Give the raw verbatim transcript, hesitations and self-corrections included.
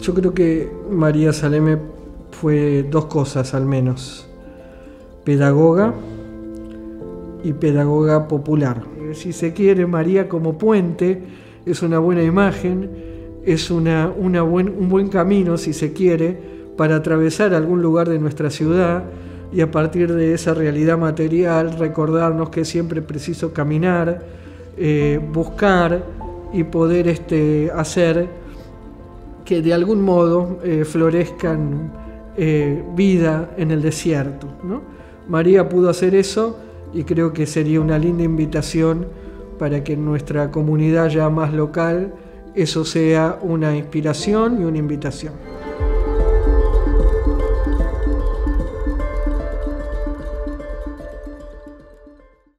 Yo creo que María Saleme fue dos cosas al menos: pedagoga y pedagoga popular. Si se quiere, María como puente es una buena imagen, es una, una buen, un buen camino, si se quiere, para atravesar algún lugar de nuestra ciudad y a partir de esa realidad material recordarnos que siempre es preciso caminar, eh, buscar y poder este, hacer que de algún modo eh, florezcan eh, vida en el desierto, ¿no? María pudo hacer eso y creo que sería una linda invitación para que en nuestra comunidad ya más local eso sea una inspiración y una invitación.